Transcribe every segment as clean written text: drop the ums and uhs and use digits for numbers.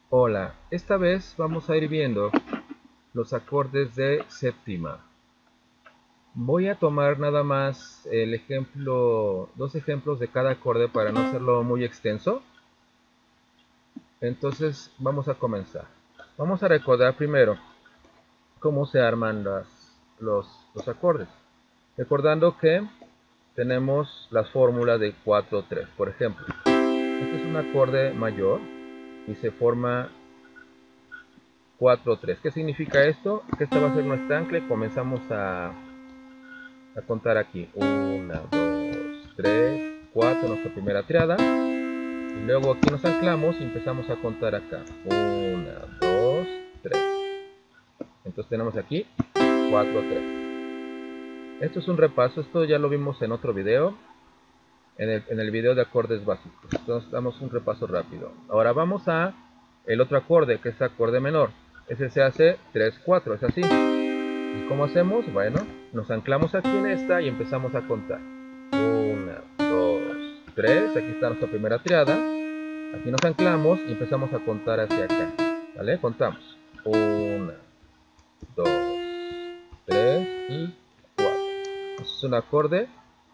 Hola, esta vez vamos a ir viendo los acordes de séptima. Voy a tomar nada más dos ejemplos de cada acorde para no hacerlo muy extenso. Entonces vamos a comenzar. Vamos a recordar primero cómo se arman los acordes. Recordando que tenemos las fórmulas de 4-3. Por ejemplo, este es un acorde mayor y se forma 4-3. ¿Qué significa esto? Que esta va a ser nuestra ancla y comenzamos a contar aquí. 1, 2, 3, 4, nuestra primera triada. Y luego aquí nos anclamos y empezamos a contar acá. 1, 2, 3. Entonces tenemos aquí 4, 3. Esto es un repaso, esto ya lo vimos en otro video, en el video de acordes básicos. Entonces damos un repaso rápido. Ahora vamos a el otro acorde, que es acorde menor. Ese se hace 3, 4, es así. ¿Y cómo hacemos? Bueno, nos anclamos aquí en esta y empezamos a contar. 1, 2, 3, aquí está nuestra primera triada. Aquí nos anclamos y empezamos a contar hacia acá. ¿Vale? Contamos. 1, 2, 3 y 4. Es un acorde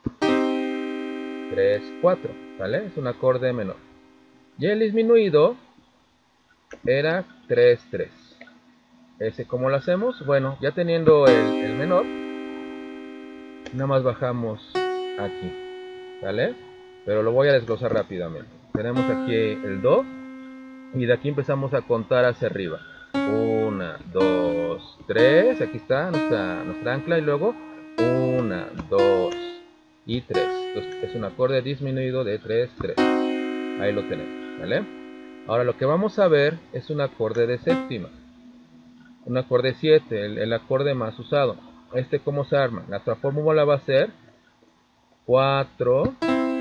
3, 4. ¿Vale? Es un acorde menor. Y el disminuido era 3, 3. Ese, ¿cómo lo hacemos? Bueno, ya teniendo el menor, nada más bajamos aquí, ¿vale? Pero lo voy a desglosar rápidamente. Tenemos aquí el Do y de aquí empezamos a contar hacia arriba. 1, 2, 3, aquí está nuestra ancla y luego 1, 2 y 3. Entonces es un acorde disminuido de 3, 3. Ahí lo tenemos, ¿vale? Ahora lo que vamos a ver es un acorde de séptima. Un acorde 7, el acorde más usado. ¿Cómo se arma? Nuestra fórmula va a ser 4,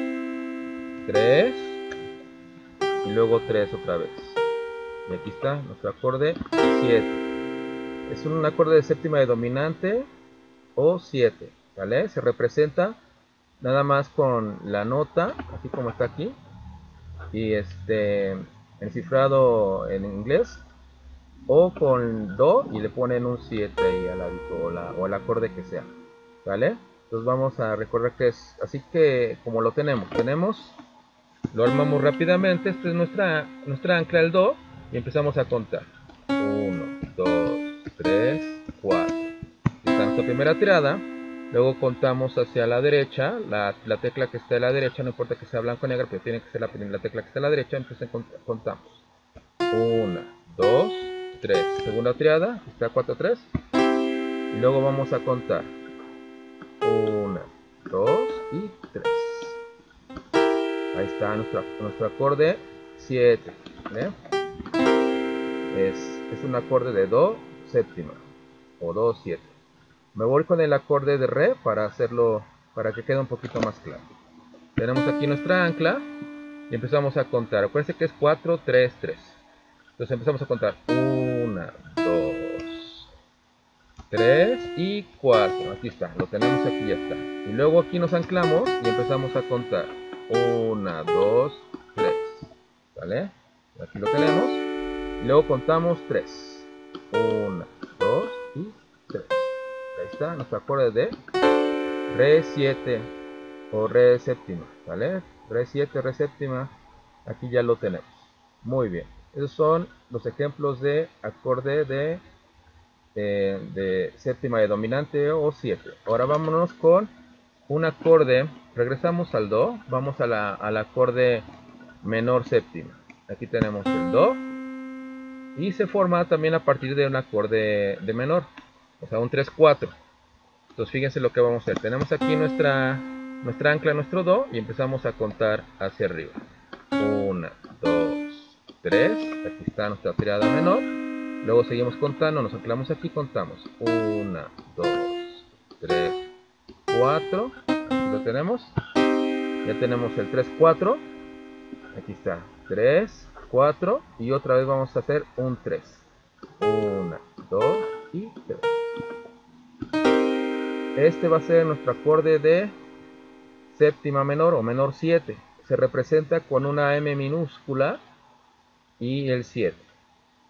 3 y luego 3 otra vez. Y aquí está nuestro acorde 7. Es un acorde de séptima de dominante o 7, ¿vale? Se representa nada más con la nota, así como está aquí, y encifrado en inglés, o con Do y le ponen un 7 ahí al ladito, o el acorde que sea, ¿vale? Entonces vamos a recordar que es así, que como lo tenemos, lo armamos rápidamente. Esta es nuestra ancla, el Do, y empezamos a contar. 1, 2, 3, 4. Esta es nuestra primera tirada. Luego contamos hacia la derecha, la tecla que está a la derecha, no importa que sea blanco o negro, pero tiene que ser la tecla que está a la derecha. Entonces contamos. 1, 2, 3. Segunda triada, está 4, 3. Y luego vamos a contar. 1, 2 y 3. Ahí está nuestro acorde 7. ¿Vale? Es un acorde de Do séptima o Do 7. Me voy con el acorde de Re para que quede un poquito más claro. Tenemos aquí nuestra ancla y empezamos a contar. Acuérdense que es 4, 3, 3. Entonces empezamos a contar 1, 2, 3 y 4. Aquí está, lo tenemos aquí, ya está. Y luego aquí nos anclamos y empezamos a contar. 1, 2, 3. ¿Vale? Aquí lo tenemos. Y luego contamos 3. 1, 2 y 3. Ahí está nuestro acorde de Re 7 o Re séptima. ¿Vale? Re 7, Re séptima. Aquí ya lo tenemos. Muy bien. Esos son los ejemplos de acorde de séptima de dominante o 7. Ahora vámonos con un acorde. Regresamos al Do. Vamos al acorde menor séptima. Aquí tenemos el Do. Y se forma también a partir de un acorde de menor. O sea, un 3-4. Entonces fíjense lo que vamos a hacer. Tenemos aquí nuestra ancla, nuestro Do. Y empezamos a contar hacia arriba. 1, 2, 3. Aquí está nuestra triada menor. Luego seguimos contando. Nos anclamos aquí, contamos. 1, 2, 3, 4. Aquí lo tenemos. Ya tenemos el 3-4. Aquí está. 3, 4. Y otra vez vamos a hacer un 3. 1, 2 y 3. Este va a ser nuestro acorde de séptima menor o menor 7. Se representa con una M minúscula y el 7.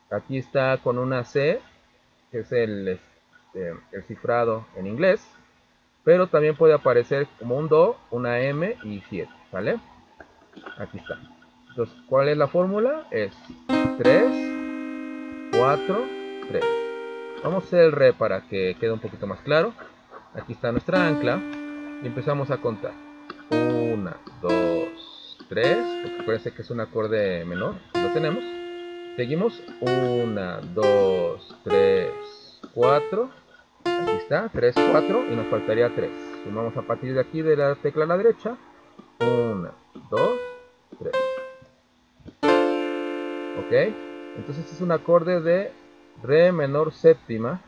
Aquí está con una C, que es el cifrado en inglés. Pero también puede aparecer como un Do, una M y 7, ¿vale? Aquí está. Entonces, ¿cuál es la fórmula? Es 3, 4, 3. Vamos a hacer el Re para que quede un poquito más claro. Aquí está nuestra ancla. Y empezamos a contar. 1, 2, 3. Porque acuérdense que es un acorde menor. Lo tenemos. Seguimos. 1, 2, 3, 4. Aquí está. 3, 4. Y nos faltaría 3. Sumamos a partir de aquí de la tecla a la derecha. 1, 2, 3. ¿Ok? Entonces es un acorde de Re menor séptima.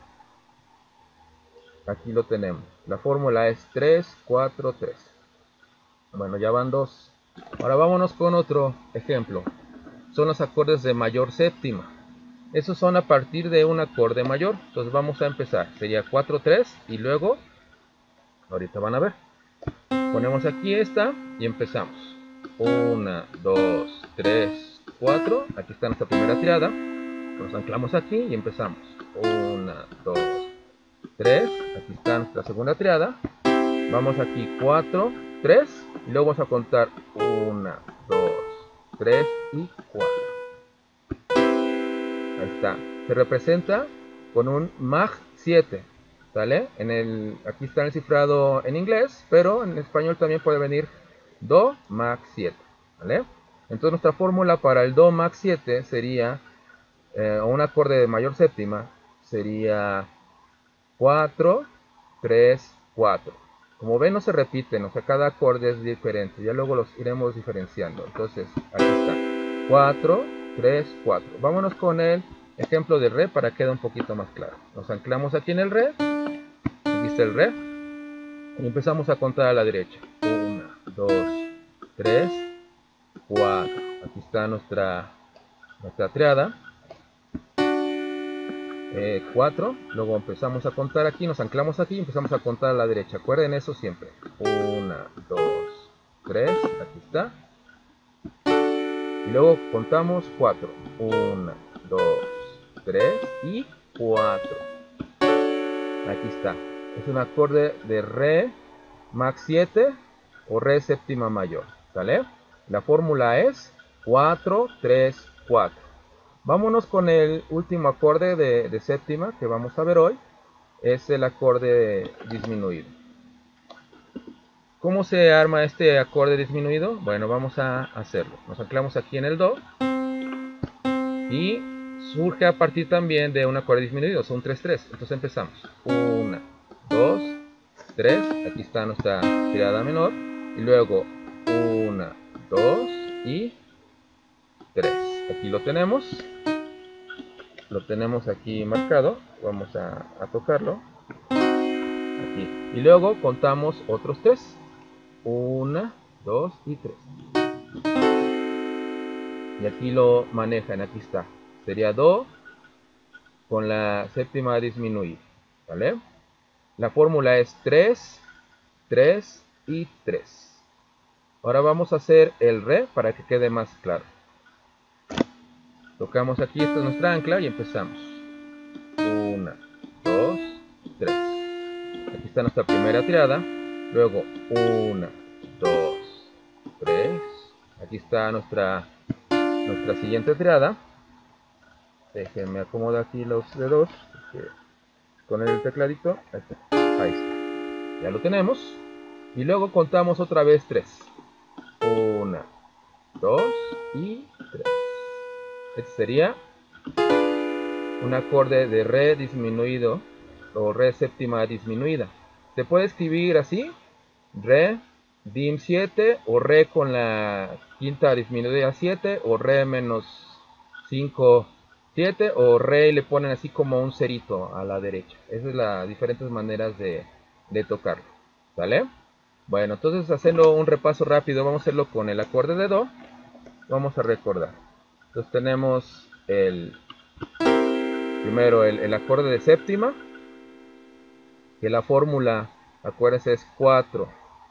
Aquí lo tenemos. La fórmula es 3, 4, 3. Bueno, ya van dos. Ahora vámonos con otro ejemplo. Son los acordes de mayor séptima. Esos son a partir de un acorde mayor. Entonces vamos a empezar. Sería 4, 3 y luego, ahorita van a ver. Ponemos aquí esta y empezamos. 1, 2, 3, 4. Aquí está nuestra primera triada. Nos anclamos aquí y empezamos. 1, 2, 3. Aquí está nuestra segunda triada. Vamos aquí 4, 3. Y luego vamos a contar 1, 2, 3 y 4. Ahí está. Se representa con un Mag 7. ¿Sale? Aquí está el cifrado en inglés, pero en español también puede venir Do Mag 7. ¿Vale? Entonces nuestra fórmula para el Do Mag 7 sería, o un acorde de mayor séptima, sería 4, 3, 4. Como ven, no se repiten, o sea, cada acorde es diferente. Ya luego los iremos diferenciando. Entonces, aquí está. 4, 3, 4. Vámonos con el ejemplo de Re para que quede un poquito más claro. Nos anclamos aquí en el Re. Aquí está el Re. Y empezamos a contar a la derecha. 1, 2, 3, 4. Aquí está nuestra triada. 4, luego empezamos a contar aquí, nos anclamos aquí y empezamos a contar a la derecha. Acuerden eso siempre. 1, 2, 3, aquí está. Y luego contamos 4. 1, 2, 3 y 4. Aquí está. Es un acorde de Re Mag 7 o Re séptima mayor. ¿Vale? La fórmula es 4, 3, 4. Vámonos con el último acorde de séptima que vamos a ver hoy. Es el acorde disminuido. ¿Cómo se arma este acorde disminuido? Bueno, vamos a hacerlo. Nos anclamos aquí en el Do. Y surge a partir también de un acorde disminuido. Son 3, 3. Entonces empezamos. 1, 2, 3. Aquí está nuestra triada menor. Y luego 1, 2 y 3. Aquí lo tenemos. Lo tenemos aquí marcado. Vamos a tocarlo. Aquí. Y luego contamos otros 3. 1, 2 y 3. Y aquí lo manejan. Aquí está. Sería Do con la séptima disminuida. ¿Vale? La fórmula es 3, 3 y 3. Ahora vamos a hacer el Re para que quede más claro. Tocamos aquí, esta es nuestra ancla y empezamos. 1, 2, 3. Aquí está nuestra primera triada. Luego 1, 2, 3. Aquí está nuestra siguiente triada. Déjenme acomodar aquí los dedos con el tecladito. Ahí está. Ya lo tenemos. Y luego contamos otra vez 3. 1, 2 y 3. Este sería un acorde de Re disminuido o Re séptima disminuida. Se puede escribir así: Re, Dim 7, o Re con la quinta disminuida 7, o Re menos 5, 7, o Re y le ponen así como un cerito a la derecha. Esas son las diferentes maneras de tocarlo. ¿Vale? Bueno, entonces haciendo un repaso rápido, vamos a hacerlo con el acorde de Do. Vamos a recordar. Entonces tenemos primero el acorde de séptima, que la fórmula, acuérdense, es 4,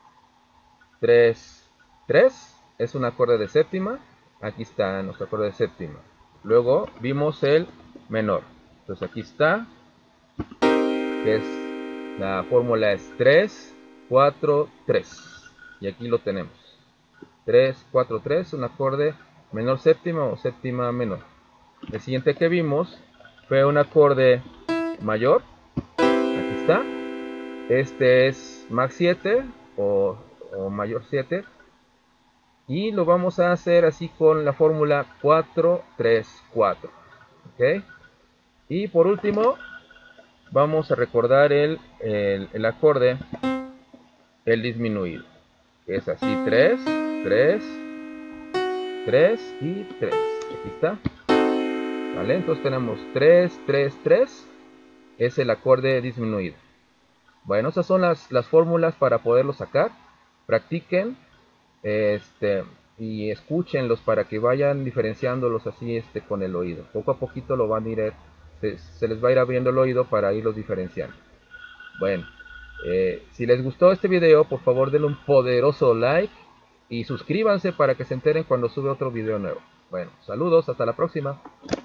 3, 3. Es un acorde de séptima. Aquí está nuestro acorde de séptima. Luego vimos el menor. Entonces aquí está, que es la fórmula es 3, 4, 3. Y aquí lo tenemos. 3, 4, 3, un acorde menor séptima o séptima menor. El siguiente que vimos fue un acorde mayor. Aquí está. Este es Max 7 o mayor 7. Y lo vamos a hacer así con la fórmula 4, 3, 4. ¿Ok? Y por último, vamos a recordar el acorde, el disminuido. Que es así 3, 3, 3 y 3. Aquí está. ¿Vale? Entonces tenemos 3, 3, 3. Es el acorde disminuido. Bueno, esas son las fórmulas para poderlo sacar. Practiquen y escúchenlos para que vayan diferenciándolos así con el oído. Poco a poquito lo van a ir, se les va a ir abriendo el oído para irlos diferenciando. Bueno, si les gustó este video, por favor denle un poderoso like y suscríbanse para que se enteren cuando sube otro video nuevo. Bueno, saludos, hasta la próxima.